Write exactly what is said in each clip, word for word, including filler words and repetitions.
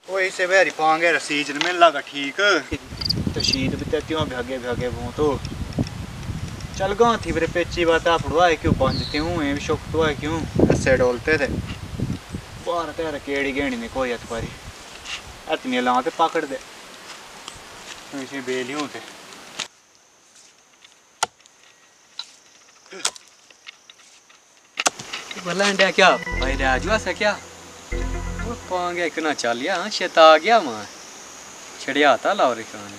ओ इसे बेरी पांगे सीजन में लगा ठीक तो शीत भी त्यों भागे भागे वो तो चल गो थी मेरे पेची बात पड़वा है क्यों पहुंचती हूँ ये भी शौक तो है क्यों ऐसे डोलते थे बार तेरा केड़ी गेणी ने कोई हथ पारी इतनी लाते पकड़ दे इसे बेली होते भला इंडिया क्या भाई राजू ऐसा क्या वो पांगे इतना चल गया शेत आ गया मां छड़िया था लाहौरी खान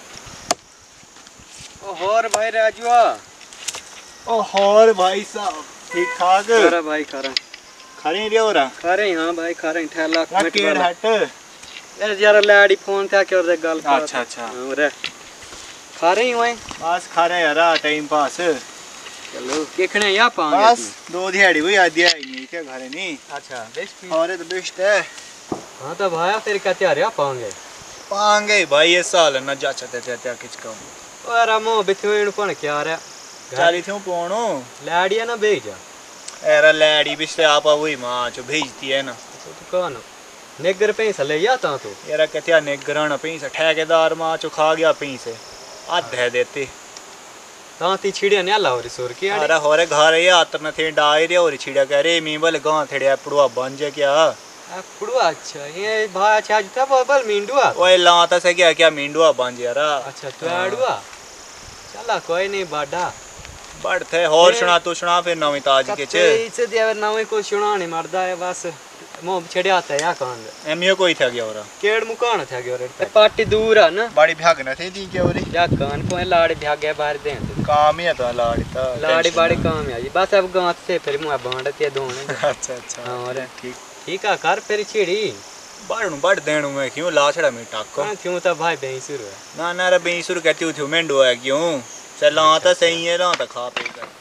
ओ होर भाई राजूआ ओ होर भाई साहब ठीक ठाक खरा भाई खरा खरे रे ओरा खरे हां भाई खरे ठेला केड़ हट यार जरा लाड़ी फोन था के और गल अच्छा अच्छा और खरे ही होए बस खरे यार टाइम पास चलो देखने या पांगे बस दो दिहाड़ी हुई आधी आई नहीं क्या घरे नहीं अच्छा बेस्ट और तो बेस्ट है हां तो भाई फिर क्या तैयार है पांगे पांगे भाई ये साल न जाचते थे त्या किच का ओ रामो बिथवेण पण क्या रे चाली थे पोणो लाड़िया ना भेजा एरा लाड़ी बिस्ते आपा वही मां जो भेजती है ना तो तू कौन नेगर पैसा ले जाता तू यार कहते नेगरण पैसा ठेकेदार मां जो खा गया पैसे आधे देते तांती छिड़िया ने लाहौरी सोर की अरे होरे घर ये आतर न थे डाई रे और छिड़िया कह रे मी बल गां थेड़े पड़वा बन जे क्या पड़वा अच्छा ये भाई अच्छा जुता बल मिंडुआ ओए लाता से क्या क्या मिंडुआ बन जे यारा अच्छा तो आडुआ चला कोई नहीं बाडा बड़ थे और सुना तू सुना फिर नवी ताज के छे इसे दिया नवी को सुना नहीं मरदा है बस मो छड़िया आता या कान एमियो कोई था गया और केड़ मुकान था गया और पार्टी दूर है ना बड़ी भाग न थी दी के और या कान को लाड़ी भागे बाहर दे काम ही है तो लाड़ी ता लाड़ी बाड़ी काम है बात अब गांव से फिर मुआ बांडते दोने अच्छा अच्छा और ठीक ठीक है कर फिर छिड़ी बाड़ू बड़ देणू मैं क्यों लाछड़ा में टाको हां क्यों तो भाई बेईसुर है ना ना रे बेईसुर कहती थी मेंडो है क्यों चल आता सही है ना तो खा पी कर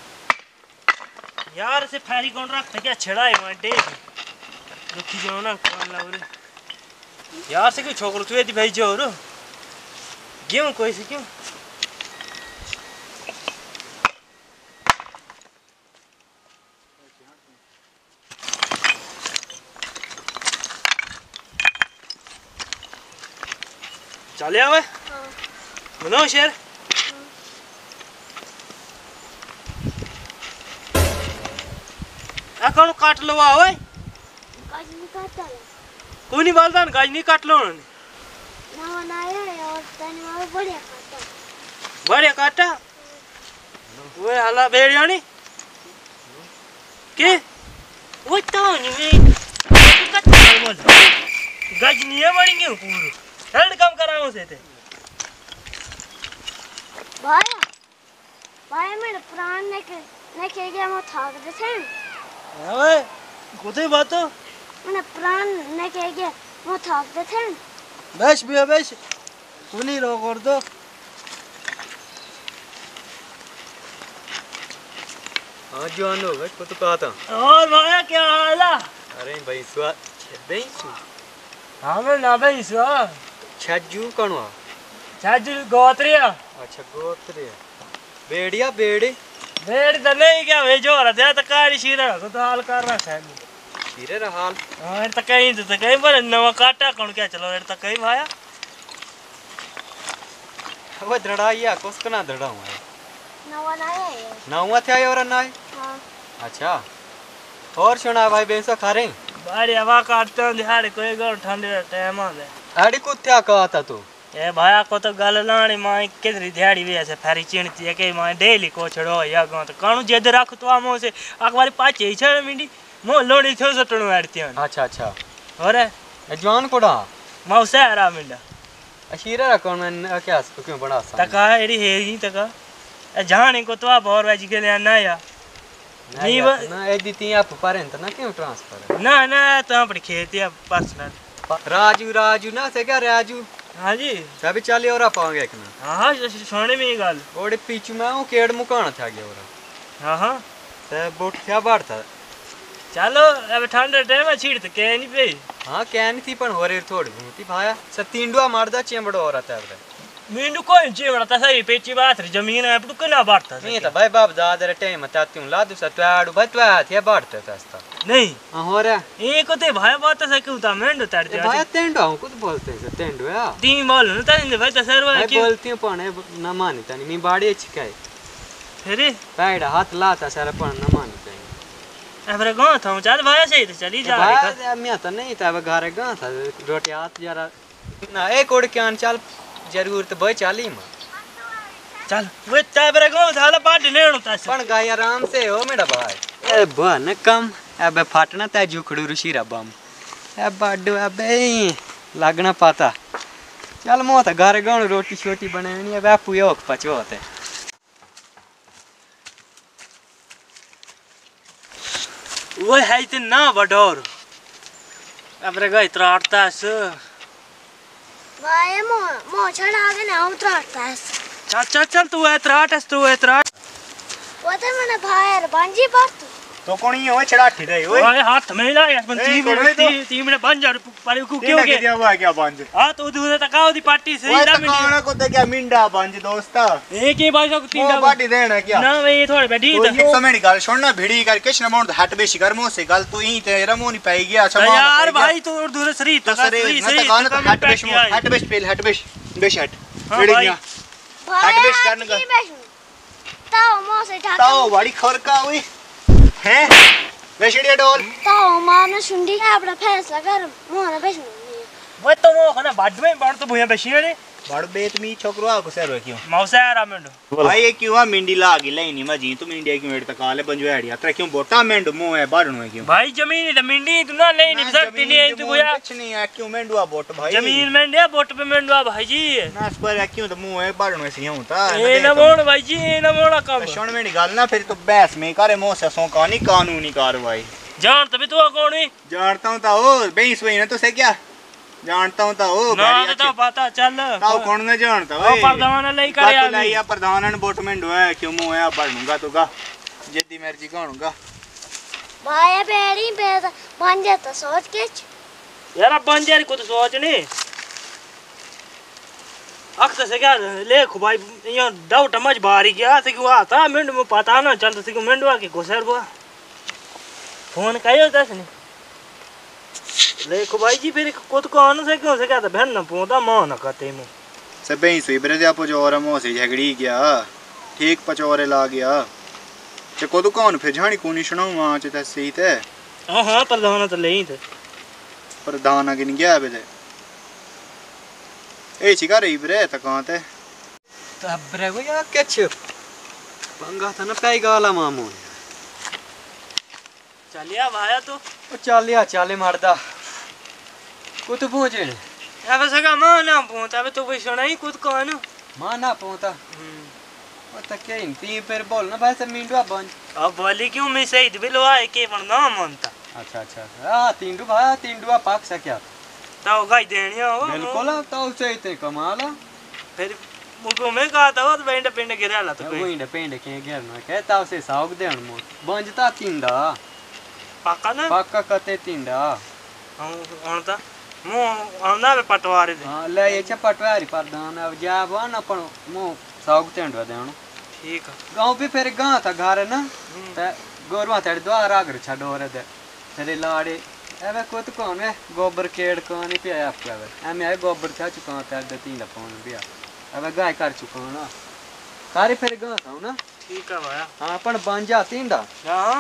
यार से फेरी कौन रख क्या छड़ा है वांटे दुखी जाओ ना कौन लाउरे यार से कोई छोकरो तू एदी भाई जो रो क्यों कोई से क्यों चले आवे हां बनाओ शेर आ कौन काट लो आवे गाज नहीं काटता कोई नहीं बोलता ना गाज नहीं काट लो ना ना ना है और तने में बढ़िया काटता बढ़िया काटा वो हला बेड़ियानी के वो तो नहीं मैं काटता बोल गाज नहीं है मरेंगे पूरा हेड कम कराओ से थे भाई भाई मेरे प्राण ने के ने के गया मो थाक दे थे ओए कोते बात तो मैंने प्राण ने के गया मो थाक दे थे बस भी बस उन्हीं रो कर दो हां जवान हो गए को तो कहा था और भाई क्या हाल है अरे भाई सुआ बेईसु हां मैं ना भाई सो छज्जू कणवा छज्जू गोत्रिया अच्छा गोत्रिया बेड़िया बेड़ी बेड़ तो नहीं क्या वे जो रहा था कारी शीरा को तो हाल कर रहा है शीरे रा हाल हां तो कहीं तो कहीं पर नवा काटा कौन क्या चलो रे तो कहीं भाया वो दड़ाइया कोस कना दड़ा हुआ नवा ना है नवा थे और ना हां अच्छा और सुना भाई बेंसा खा रहे बाड़ी हवा काटते हैं दिहाड़ी कोई गल ठंडे टाइम आ गए आड़ी कुत्या कहा था तू ए भाया को तो गल लाणी माई केदरी दिहाड़ी वे ऐसे फेरी चिणती है के माई डेली को छड़ो या गो तो काणू जेद रख तो आमो से अकबारी पाचे ही छड़ मिंडी मो लोड़ी थो सटणो आड़ती है अच्छा अच्छा और ए जवान कोड़ा मौसे आरा मिंडा अशीरा रा कौन मैं क्या क्यों बड़ा सा तका एडी हे ही तका ए जाने को तो बोर वाजी के ले ना या नहीं ना ए दी ती आप पारें तो ना क्यों ट्रांसफर ना ना तो अपनी खेती है पर्सनल राजू राजू ना से क्या राजू हां जी सभी चाली और पाओगे एक ना हां हां सोने में गल ओड़े पीछू में हूं केड़ मुकाना था गया और हां हां ते बोट क्या बात था चलो अब ठंडे टाइम में छीड़ तो के नहीं पे हां क्या नहीं थी पण होरे थोड़ी घूमती भाया सतींडुआ मारदा चेंबड़ो और आता है मींडू कोई जीवना ता सही पेची बात रे जमीन है पटू कना बाटता नहीं तो भाई बाप दादा रे टाइम ताती हूं लादू सा त्वाडू भाई त्वा थे बाटते तस्ता नहीं हां हो रे ए को ते भाई बात से क्यों ता मेंडू ताड़ दे भाई तेंडो हूं कुछ बोलते हैं तेंडो या तीन बोल न ता भाई ता सरवा भाई की बोलती हूं पण ना मानी तनी मी बाड़ी छिकाई फिर पैड़ा हाथ लाता सारा पण ना मानी तनी अबरे गांव था चल भाई से चली जा भाई मैं तो नहीं था घर गा था रोटी हाथ जरा ना एक ओड़ के आन चल जरूरत भाई चाली मां चल वो चाबरे गांव थाला पार्टी लेणो ता पण गाय आराम से हो मेरा भाई ए बन कम अबे फाटना ता जुखड़ू ऋषिरा बम ए बाडू अबे लगना पता चल मो तो घर गाण रोटी छोटी बनानी है बापू योक पचो होते वो है ते ना बडोर अबरे गई त्राटता से भाई मो मो चढ़ा के ना उतरता है चल चल चल तू है त्राट तू है त्राट वो तो मैंने भाई बांजी बात तो कोणी होय छड़ाठी दे ओए ओए हाथ में ला यार मन ए, तीन कोई मिनट तो। तीन तीन मिनट बन जा पर को क्यों क्यों के के दिया हुआ क्या बंज हां तो दूध तकाओ दी पार्टी से ओए ना तकाना को दे क्या मिंडा बंज दोस्ता एक ही भाई को वो तीन पार्टी देना क्या ना वे थोड़े बैठी तो तो ये समय निकाल छोड़ना भिड़ी कर किस न मोड़ हट बेशी कर मुंह से गल तू ही ते रमो नहीं पाई गया अच्छा यार भाई तो दूर सरी तो तका सरे सही न सही तकाना तो हट बेश मुंह हट बेश पेल हट बेश बेश हट हाँ भिड़ी भाई। गया भाई हट बेश करने का। ताओ मो से ठाक ताओ बड़ी खर का हुई हैं बेशड़िया डोल ताओ मानो सुंडी का अपना फैसला कर मो ना बेच वो तो वो खाना बाद में बाड़ तो भूया बैठी रे बड़ बेत मी छोकरो आ को सर क्यों मौसा आ रहा मेंडो भाई ये क्यों आ मिंडी लागी लाइनी मजी तू मिंडी क्यों एड़ तकाले बंजो एड़ी अत्र क्यों बोटा मेंडो मुंह है बाड़नो है क्यों भाई जमीन तो मिंडी तू ना ले नहीं सकती नहीं है तू भूया कुछ नहीं है क्यों मेंडुआ बोट भाई जमीन में दे बोट पे मेंडो भाई जी नास पर है क्यों तो मुंह है बाड़नो से यूं ता ए ना मोड़ भाई जी ए ना मोड़ा कब शोण में निकाल ना फिर तो बहस में करे मोह से सो कानी कानूनी कार्रवाई जान तभी तो कौन है जानता हूं ता ओ बेइस वही ना तो से क्या जानता हूं ता ओ ना तो पता चल ताऊ कौन ने जानता ओ प्रधान ले करे तो आ लाइया प्रधान ने बोट में डोया क्यों मुंह है बाड़नूंगा तो गा जद्दी मर्जी कानूंगा भाई बेड़ी पे बन जाता सोच के यार अब बन जा कुछ सोच नहीं अक्सर से क्या ले खु भाई ये डाउट मज बारी गया से क्यों आता मिंड में पता ना चलता से क्यों मिंडवा के घुसर बुआ फोन कयो दस नहीं ले खु भाई जी फिर कुछ को आने से क्यों से क्या था बहन ना पोता मां ना कहते में सब बेइस हुई बरे आप जो और मोह से झगड़ी गया ठीक पचोरे ला गया चे को तो कौन फिर झाणी कोनी सुनाऊ वहां चे सही थे हां हां प्रधान तो ले ही थे प्रधान अगिन गया बेले ए चिका रही बरे त कहां थे तब रे वो या केच पंगा था ना पाई गाला मामू चलिया भाया तो ओ चालिया चाले मारदा को तो पहुंचे ने अब सका मां ना पहुंचा अब तो कोई सुना ही कुछ कौन मां ना पहुंचा ओ त के इन ती पर बोल ना भाई से मिंडवा बन अब बोली क्यों मैं सही बिलवा के पर ना मानता अच्छा अच्छा हां तींडू भाई तींडुआ पाक सक्या तो गाय देनी हो बिल्कुल तो से इतने कमाला फिर मुको में कहा था वो बेंड पेंड गिराला तो वो कोई इंड पेंड के घेर ना कहता उसे साउक देन मो बंजता तींडा पक्का ना पक्का कते तींडा हम अनता मो आंदा पे पटवारी दे हां ले ये छ पटवारी प्रधान अब जाब न पण मो साउक तेंडवा देणो ठीक है गांव भी फिर गां था घर ना त गोरवा तड़ द्वार आगर छडो रे दे तेरे लाड़े एवे कोत कौन है गोबर केड़ कौन पे आपके एवे एमे है गोबर था चुका तड़ दे तीन पौन बिया एवे गाय कर चुका ना कारी फिर गां था ना ठीक है भाया हां पण बन जा तींडा हां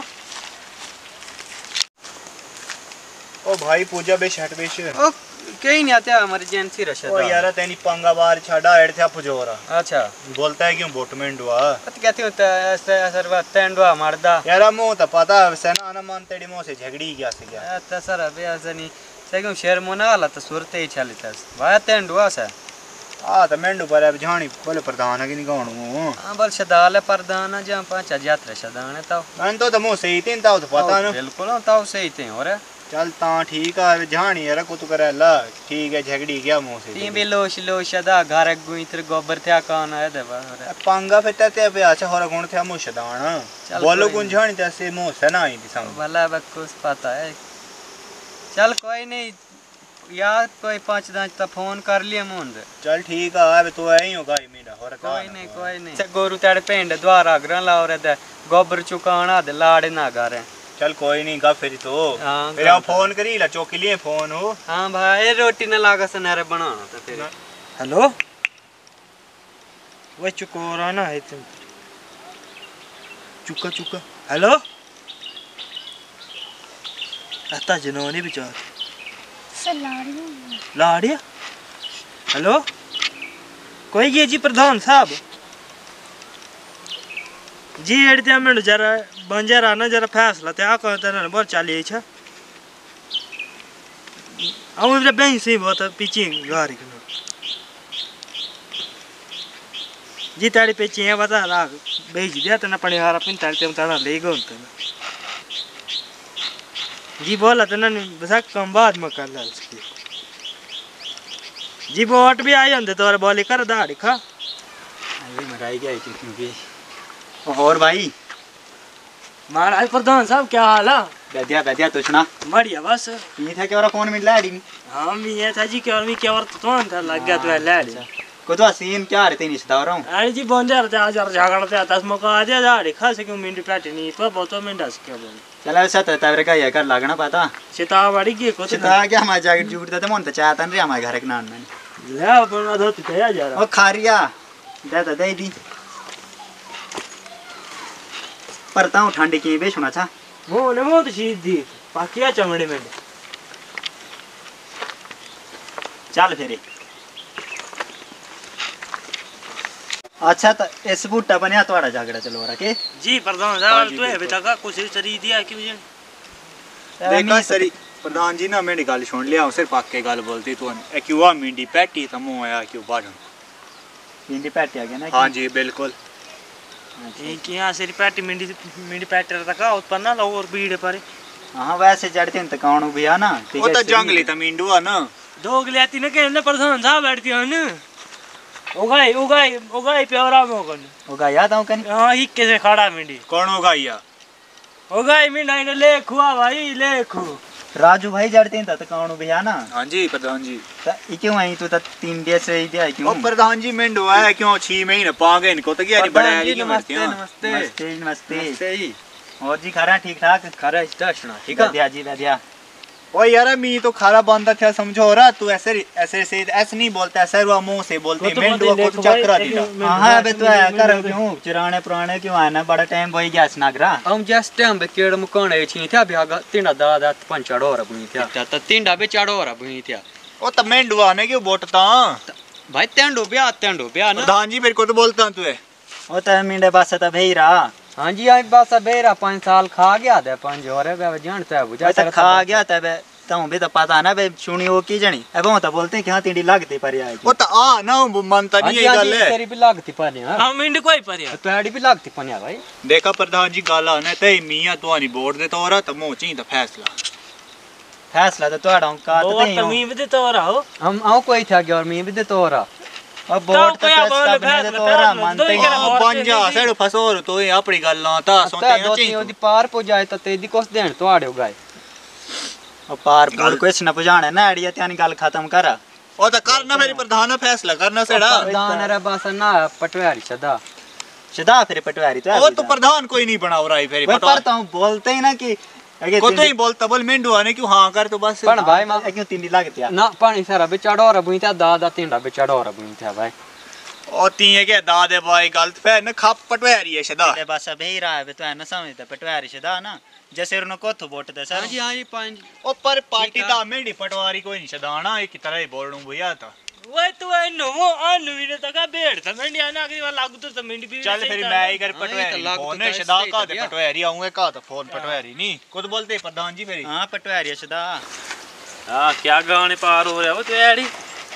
ओ भाई पूजा बेश हट बेश ओ कहीं नहीं आते इमरजेंसी रशा ओ यार तेनी पंगा बार छाड़ा एड़ थे पुजोरा अच्छा बोलता है क्यों बोटमेंट हुआ पत कहती हूं ऐसे असर वा तेंडवा मरदा यार मो तो पता सेना ना मान तेरी मो से झगड़ी गया से गया त सर अबे असनी सेगम शेर मोनाला त सुरते ही चलितस भाई तेंडवा से आ तो मेंडू पर अब झाणी बोले प्रधान की नहीं गाणू हां बल शदाले प्रधान जा पांच जात्रा शदाने तो मन तो मो से ही तीन ताऊ तो पता ना बिल्कुल ताऊ से ही थे और चल ता ठीक है झाणी यार को तो करे ला ठीक है झगड़ी गया मो से ती भी लोश लोश दा घर गुई तर गोबर थे कान है दे बाहर पंगा फिर ते पे अच्छा होरा गुण थे मो शदान बोलो गुण झाणी ते से मो से ना आई थी सम भला बकुस पता है चल कोई नहीं यार कोई पाँच दस तो फोन कर लिया मुंड चल ठीक है अब तो आई होगा मेरा और कोई नहीं कोई नहीं से गोरू तेरे पिंड द्वारा ग्रह लाओ रे दे गोबर चुकाना दे लाड़े ना करे चल कोई नहीं का फिर तो हाँ, फिर आप फोन करी ला चौकी लिए फोन हो। हाँ भाई रोटी न लागा सनेरे बनाना तो फिर हेलो वो चुकोरा ना है तुम चुका चुका हेलो आता जनोनी बिचार सलारी लाड़िया हेलो कोई ये जी प्रधान साहब जी एडते में जरा बंजरा ना जरा फैसला ते आ को तना बोल चाली छ आ उधर बैंक से बहुत पीछे गाड़ी के जी ताड़ी पे चिया बता ला भेज दिया तना परिहार अपन ताड़ी तना ले गो तना जी बोला तना बस कम बाद में कर ला इसकी जी वोट भी आए होंगे तो बोली कर दाड़ी खा अभी मराई गई थी क्योंकि और भाई महाराज प्रधान साहब क्या हाल है बैठिया बैठिया तो सुना बढ़िया बस ये था क्या फोन मिल रहा है हाँ मैं ये था जी क्या और मैं क्या और तो था लग गया तो ले को तो सीन क्या रहते नहीं सदा रहा हूं अरे जी बन जा रहा आज झगड़ते आता मौका आ जा दाड़ी खा से क्यों मिनट पैट नहीं तो बहुत मिनट से क्या बोल चला ऐसा तो तवरे का ये कर लगना पता सीतावाड़ी की को सीता क्या हमारे जैकेट जूट देते मन तो चाहता नहीं हमारे घर के नान में ले अपन आधा तो क्या जा रहा ओ खारिया दे दे दे दी परता हूं ठंडी की बेचना था वो ने वो तो चीज दी पाकिया चमड़े में चल फिर अच्छा तो इस बूटा बनया थोड़ा झगड़ा चलो रहा के जी प्रधान साहब तू अभी तक कुछ सरी दिया क्यों जी देखा सरी प्रधान जी ना मेरी गल सुन लिया सिर्फ पाके गल बोलती तू ए क्यों मिंडी पैटी तो मुंह आया क्यों बाड़न मिंडी पैटी आ गया ना हां जी बिल्कुल ये क्या सिर पैटी मिंडी मिंडी पैटर तक उत्पन्न ना लो और बीड़ पर हां वैसे चढ़ते हैं तकाणू भी है ना वो तो जंगली तो मिंडू है ना दोग लेती ना के प्रधान साहब बैठती है ना उगाई उगाई उगाई प्यारा में होगन उगाया था कन हां ही कैसे खड़ा मिंडी कौन उगाया उगाई मिंडा ने ले खुआ भाई ले खु राजू भाई जड़ते हैं तकाणू भी है ना हां जी प्रधान जी त ई क्यों आई तू त तीन दिन से ही दिया क्यों ओ प्रधान जी मेंडो आया क्यों छह महीने पागे इनको तो क्या नहीं बड़ा है नमस्ते नमस्ते नमस्ते नमस्ते ही और जी खरा ठीक ठाक खरा स्टेशन ठीक है बढ़िया जी बढ़िया ओ यार मी तो खारा बंदा था समझो रहा तू ऐसे ऐसे से ऐसे नहीं बोलता ऐसे रुआ मुंह से बोलते मेंडो को तो चक्रा दिया हां बे तू आया कर क्यों चिराने पुराने क्यों आना बड़ा टाइम होई गया स्नागरा हम जस्ट टाइम पे केड़ मुकाने छी था ब्यागा तीनडा दादा पंचड़ो और बुई था त तीनडा बे चढ़ो और बुई था ओ त मेंडो आने क्यों बोटता भाई तेंडो ब्याह तेंडो ब्याह ना प्रधान जी मेरे को तो बोलता तू है ओ त मिंडे पास त भेईरा हां जी आई बस बेरा पाँच साल खा गया दे पाँच और बे जानता है बुझा त खा गया त बे ताऊ भी तो पता ना बे सुनी वो की जणी अब वो तो बोलते हैं कि हां तीडी लगती पर आई ओ त आ ना मानता नहीं ये गल है तेरी भी लगती पर हां हां मिंड कोई पर यार तोड़ी भी लगती पर भाई देखा प्रधान जी गल आने ते मियां तोनी बोर्ड दे तोरा त मो ची द फैसला फैसला तो तोड़ा का तो नहीं हो मी भी तो रहो हम आओ कोई था गया और मी भी तो तोरा अब बोर्ड तो सब ने तोरा मानते हैं पंजा सेड़ फसोर तो ये अपनी गल ना ता सोते दो तीन ओदी पार पो जाए तो तेदी कोस देन तो आड़े गाय और पार पार कुछ न पुजाने ना अड़िया त्यानी गल खत्म करा ओ तो करना मेरी प्रधान फैसला करना सेड़ा प्रधान रे बस ना पटवारी सदा सदा फिर पटवारी तो वो तो प्रधान कोई नहीं बनाओ रहा है फिर पर तो बोलते ही ना कि को तो ही बोलता बोल मेंडू आने क्यों हां कर तो बस पण भाई मां क्यों तीन लगती है ना पानी सारा बेचाड़ो और बुई था दादा तीनडा बेचाड़ो और बुई था भाई ओ तीए के दादे भाई गलत फे न खप पटवारी है सदा ए बस अब ही रहा है तो है ना समझता पटवारी सदा ना जैसे उन को तो वोट दे सर हां जी हां जी पांच ओ पर पार्टी दा मेंडी पटवारी कोई नहीं सदाना एक तरह ही बोलणू भैया था वो तो है नो वो अनु भी तो का बेड़ था मंडी आना अगली बार लागू तो मंडी भी चल फिर मैं ही कर पटवारी फोन है सदा का दे पटवारी आऊंगा का तो फोन पटवारी नहीं खुद बोलते प्रधान जी मेरी हां पटवारी सदा हां क्या गाने पार हो रहा है वो तो यारी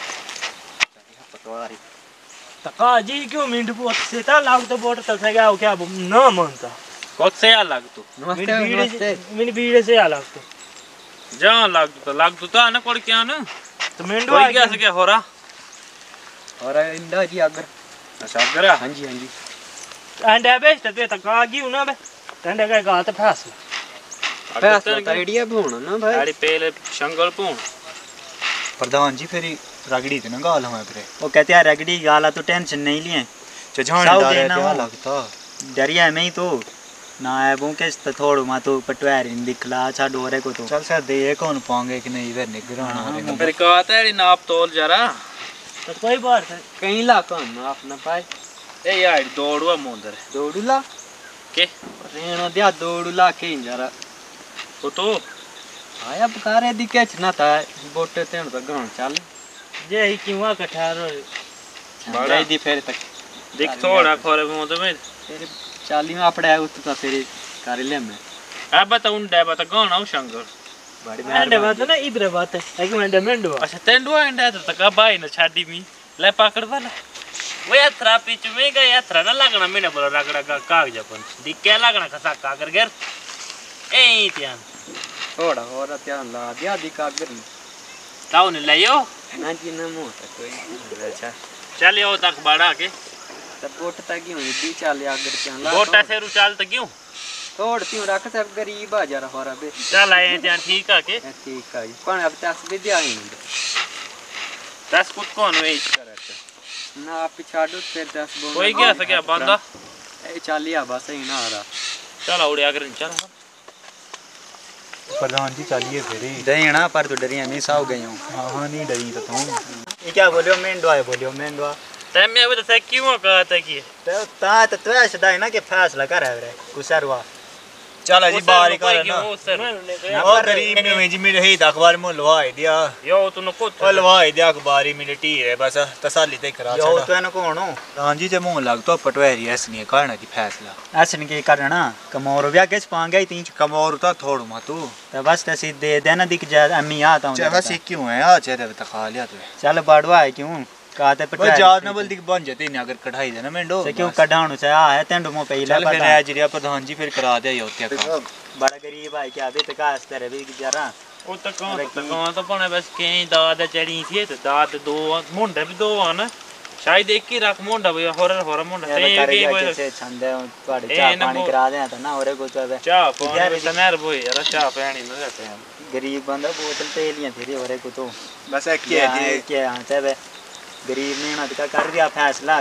पटवारी तका जी क्यों मिंड को से ता लाग तो वोट तो से गया क्या ना मानता कौन से आ लाग तू नमस्ते नमस्ते मिनी बीड़े से आ लाग तो जा लाग तो लाग तू ता ना कोड़ क्या ना तो मिंडो आ क्या से क्या हो रहा और इंदा जी अगर अच्छा गरा हां जी हां जी अंडा बेच ते तका जी ना बे अंडा का गा तो फैसला फैसला तो आइडिया भोण ना भाई आड़ी पहले शंगल पूण प्रधान जी फिर रगड़ी तो ना गाल हमें फिर वो कहते हैं रगड़ी गाला तो टेंशन नहीं लिए चझाने साउ डाले देना क्या वो। लगता डरिया में ही तो ना है वो के तो थोड़ू मा तो पटवार इन दिखला अच्छा डोरे को तो चल सर दे कौन पाएंगे कि नहीं इधर निगराना हाँ, वाले फिर कहता है नाप तोल जरा तो कोई बात है कहीं ला कौन ना अपना पाए ए यार दौड़वा मुंदर दौड़ूला के रेणो दिया दौड़ूला के इंजरा तो तो आया पुकारे दिखे ना था बोटे तेन तो गांव चल जे ही क्यों कठारो बड़ा। जाई दी फिर तक देख थोड़ा खोरे मुंद में तेरे चाली में अपड़े उत तो तेरे कार्यालय में अब बता उंडा बता गाना हो शंकर बड़ी एंड बात है ना इधर बात है एक मिनट मेंडो अच्छा तेंडुआ एंडा तो तक भाई न छाड़ी मी ले पकड़ वाला वो यात्रा पीछ में गया यात्रा ना लगना मैंने बोला रगड़ा का कागज अपन दिख क्या लगना खसा कागर गर ए त्यान थोड़ा और ध्यान ला दिया दी कागर ताऊ ने लियो ना जी ना मो तक कोई अच्छा चलियो तक बढ़ा के तब बोट तक ही हुई दी चाल आगर चल ला बोटा से रुचाल तक क्यों थोड़ तीन रख सब गरीब आ जरा होरा बे चल आए त्यान ठीक है के ठीक है पण अब तस भी दिया ही दस कुछ कौन वेच करे ना पिछाड़ो फिर दस बोल कोई क्या सके बंदा ए चालिया बस ही ना आ रहा चल उड़े अगर चल प्रधान जी चलिए फिर दहीना पर तो डरिया नहीं साव गई हूं हाँ हाँ नहीं डरी तो तुम ये क्या बोलियो मेंढवा है बोलियो मेंढवा तब मैं बता क्यों कहता कि तो ता तो तू ऐसे दाई ना के फैसला कर रे कुसरवा चल अजी बारी कर ना वो सर ओ गरीब ने मेजी में रही अखबार में लवाई दिया यो तू नको ओ लवाई दिया अखबारी में टी है बस तसल्ली ते करा यो तो एनो कौन हो प्रधान जी जे मुंह लगतो पटवारी ऐसे नहीं करना की फैसला ऐसे नहीं करना कमोर भी आगे पांगे तीन कमोर तो थोड़ मा तू तो बस तसी दे देना दिख जा अम्मी आता हूं चाहे बस क्यों है आ चाहे तो खा लिया तू चल बाड़वा है क्यों कहते वो पटवा जात न बल्दी बन जाते नहीं अगर कढ़ाई देना मेंढो से क्यों कढाणु से आ है तेंडो मो पहले चल फिर पता एजरिया प्रधान जी फिर करा दे योत्या का बड़ा गरीब है क्या दे तका अस्तर भी जरा वो तो कौन तो कौन तो पने बस कहीं दादा चढ़ी थी तो दाद दो मुंडे भी दो आना शायद एक ही रख मुंडा भी होरर होरर मुंडा ये ते करे के जा वो से छंदे ਤੁਹਾਡੇ ए, ਚਾਹ न पानी वो- करा दे तो ना औरे को तो चाह पानी तो नहर बोई यार चाह पानी में रहते हैं गरीब बंदा बोतल तेलियां फिर औरे को तो बस एक के दे के हां तबे गरीब ने ना का कर दिया फैसला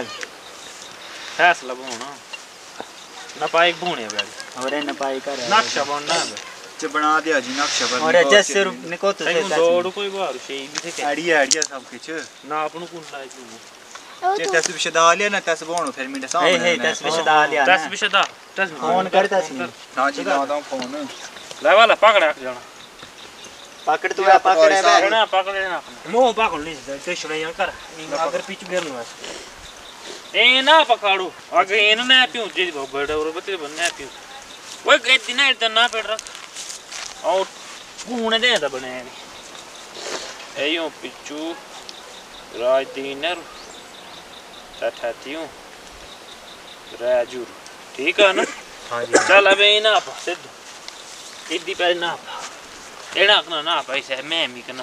फैसला बोना ना पाई भूने बैठ औरे न पाई कर नक्शा बनना च बना दिया जी नक्शा पर औरे जैसे रुप निको तो सही से दौड़ कोई बार शे भी थे आइडिया आइडिया सब कुछ ना अपन को लाई तू ओ जे तू तस विषय डालिया ना तस बोनो फिर मेरे ए सामने हे दस विश डाल लिया दस भी सदा दस फोन कर दस नहीं हां जी ना दो फोन ले वाला पकड़ रख जाना पकड़ तू पकड़ है बे ना पकड़ ना मुंह पागल नहीं ते छुड़ा यहाँ कर अगर पीछे गिर लो ए ना पकड़ो अगर इन ना पियो जी बड़े और बते बनने पियो वो गए दिन इतना ना पेड़ रख और कूने दे दा बने ए यो पिचू राज दिनर तथातियों राजू ठीक है ना हां जी चल अब ना सिद्ध इदी पे ना एना ना ना पैसे मैं मी कना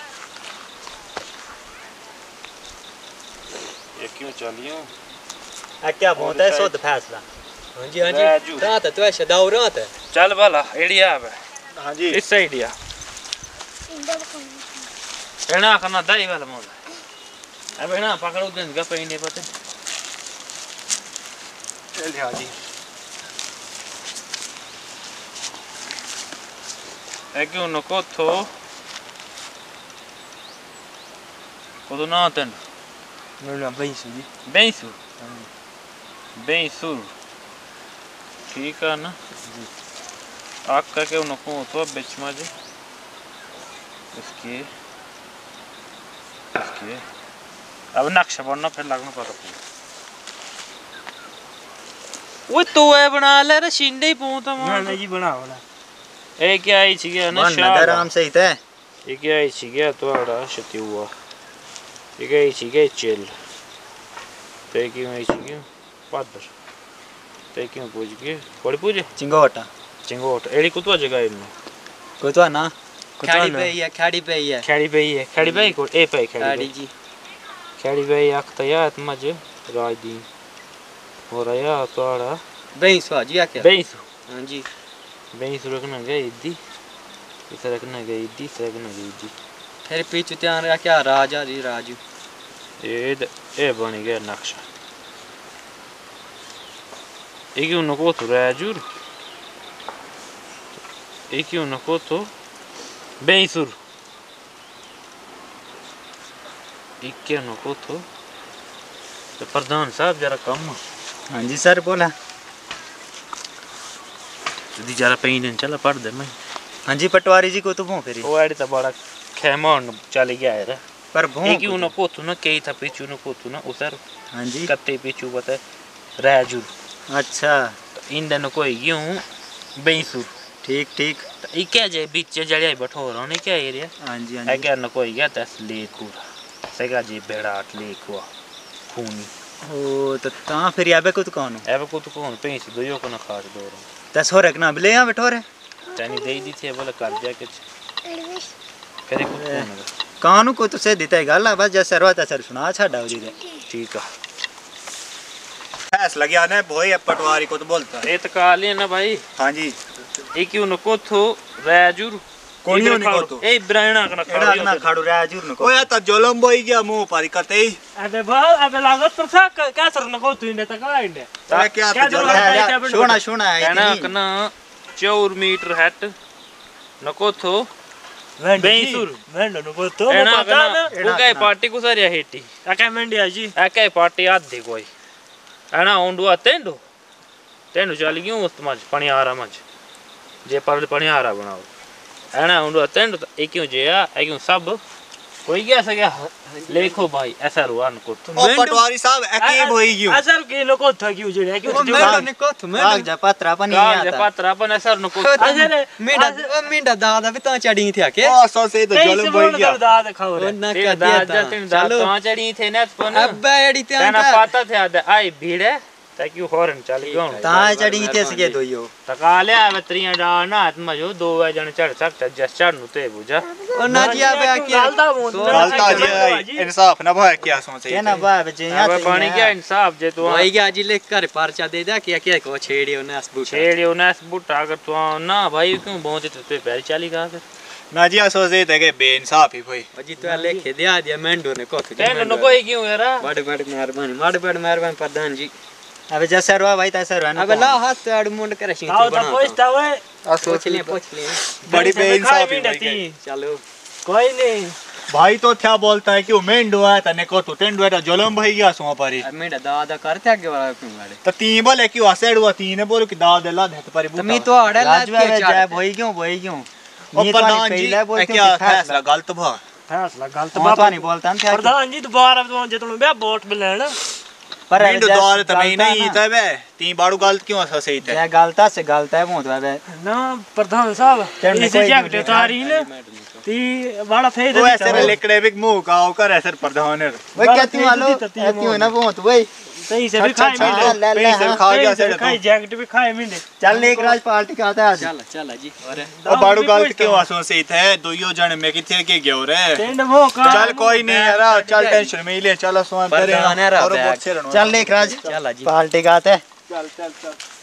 ये क्यों चलियो आ क्या बोलता है शुद्ध फैसला हाँ जी हाँ राजू रात तो ऐसे दाव रात है चल वाला एडिया अब हां जी इस साइड या इंदर को एना करना दाई वाला मोला अब एना पकड़ो दिन का पेंडे पते चल हां जी è che uno cotto cotto noten मैं ना भाई सुनी bem su bem su ठीक है ना आग करके उन को बेच माजे इसके इसके अब नक्शा बनना फिर लगना पड़ा वो तो है बना ले रे शिंदे ही पूंता ना मार ना जी बना वाला ए क्या आई छी गया ना मन आराम से ही थे ये क्या आई छी गया तो आड़ा शती हुआ ये क्या आई छी गया चल ते क्यों आई छी गया पादर ते क्यों पूछ गए बड़ी पूजे चिंगोटा चिंगोट एड़ी कुतवा जगह इनमें कोई तो ना कुछ खाड़ी ना। पे ही है खाड़ी पे ही है खेड़ी पे ही है खेड़ी पे को ए पे खेड़ी खाड़ी पे जी खेड़ी पे आखता यार मज राजदीन हो रहा तो आड़ा बेईस जी क्या बेईस हां जी बेईस रखना गई दी इस रखना गई दी इस रखना गई दी तेरे पीछे ध्यान रहा क्या राजा जी राजू ये ये बन गया नक्शा ये क्यों नको तो राजूर ये क्यों नको तो बेसुर ये क्यों नको तो तो प्रधान साहब जरा कम हाँ जी सर बोला दी जरा पेन चला पढ़ दे मैं हाँ जी पटवारी जी को तो भों फिरी वो एडी तो बड़ा खेमन चल गया है रे पर भों एक क्यों नको तो ना कई था पीछू नको तो ना उधर हाँ जी कत्ते पीछू बता राजू अच्छा तो इन दिन कोई यूं बेसुर ठीक ठीक तो ये क्या जे बीच जड़िया बैठो रहो ने क्या एरिया हाँ जी हाँ है जी क्या न कोई गया तस लेकुर सेगा जी बेड़ाट लेकुआ खूनी ओ तो ता फिर याबे को तो कौन हो एबे को तो कौन पैसे दो यो को ना खाट दो रहो दस हो रखना बिले यहाँ बैठो रे तनी दे दी थी बोले कर दिया कुछ करे को कौन है कानू को तो से देता है गाला बस जैसे सरवाता सर सुना छाड़ा उदी दे ठीक है फैसला गया ने भोई अब पटवारी को तो बोलता है ए तो काले ना भाई हाँ जी ए क्यों न को थो राजूर कोनियो ने को तो ए ब्रायना कना एड़ा ना खाड़ू रे आजूर न को ओया त जोलम बोई गया मुंह पारी करते ही अबे भाव अबे लागत पर सा क्या सर न को तू इंडे तक इंडे अरे क्या क्या तो जोलम जोलम बोई क्या सोना सोना है कहना इतनी कना चौर मीटर हट न को थो बेसुर वेंडो न को तो एना पता ना कना वो काय पार्टी को सारी हेटी अके मंडिया जी एकै पार्टी आधे कोई एना ओंडुआ तेंडो तेंडो चली गयो उस मज पणियारा मज जे पर पणियारा बनाओ एना ओंडुआ तेंडो एक क्यों जेया ए क्यों सब कोई गया सगया लेखो भाई ऐसा रुआन को ओ पटवारी साहब एकी बोई गयो असर के न को था क्यों जे क्यों मेंढो ने को मैं भाग जा पत्रा पनि काल जे आता पात्रा अपन ऐसा न को अजर मेंढा ओ मेंढा दादा भी ता चढ़ी थे के ओ सो से तो जोलम बोई गया दाद खाओ ओ रे ना तेरे क्या दादा दिया तेरे था दादा चलो तो चढ़ी थे ना अपन अब्बा एड़ी ते तेना पाता थे आदे आई भीड़ है ताकि हॉर्न चल गयो ता चढ़ी थे सके दोयो तकाले आवे त्रिया डाना हाथ में जो दो जन चढ़ सकता जस चढ़नु ते बुझा ओ ना जी आबे क्या गलता जी इंसाफ ना भाई क्या सोचे के ना भाई बजे अब पानी क्या इंसाफ जे तो वही गया जी ले कर पर्चा दे दे क्या क्या को छेड़ियो ना बूटा छेड़ियो ना बूटा अगर तो ना भाई क्यों बहुत ते पैर चली गा फिर ना जी सोचे थे के बेइंसाफ ही भाई अजी तो लेके दिया दिया मेंढो ने को तेन न कोई क्यों यार बड़े बड़े मेहरबानी बड़े बड़े मेहरबानी प्रधान जी अबे जैसे रवा भाई तैसे रवा अबे ला हाथ अड़ मुंड करे छी आओ तो पोछता वे सोच ले पूछ ले बड़ी बेइंसाफी भाई चलो कोई नहीं भाई तो क्या बोलता है कि वो मेंढो है तने को तो टेंडो है जोलम भाई गया सो पारी मेंढा दादा करते आगे वाला क्यों गाड़े तो तीन बोले कि वासेड़ हुआ तीन बोलो कि दाद ला दे पारी तो मी तो अड़े ला के जाए भाई क्यों भाई क्यों नी तो प्रधान जी क्या फैसला गलत भा फैसला गलत बात नहीं बोलता ना प्रधान जी दोबारा तो जतनो बे वोट मिलन पर मेंढो द्वार तो नहीं नहीं था बे तीन बारू गलत क्यों असा सही था ये गलता से गलता है वो तो बे ना प्रधान साहब इसे जैकेट उतारी ना ती बड़ा फेद वो ऐसे लेकड़े भी मुंह का कर ऐसे प्रधान है वो क्या तू वालो क्यों ना वो तो भाई सही से भी खाए मिले पैसे खा गया से खाए जैकेट भी खाए मिले चल एक राज पार्टी का आता है आज चल चल जी अरे ओ बारू गलत क्यों आसो से थे दोयो जन में कि थे के गयो रे टेंड वो का चल कोई नहीं यार चल टेंशन में ले चलो सोन करे और चल एक राज चल जी पार्टी का आता है चल चल चल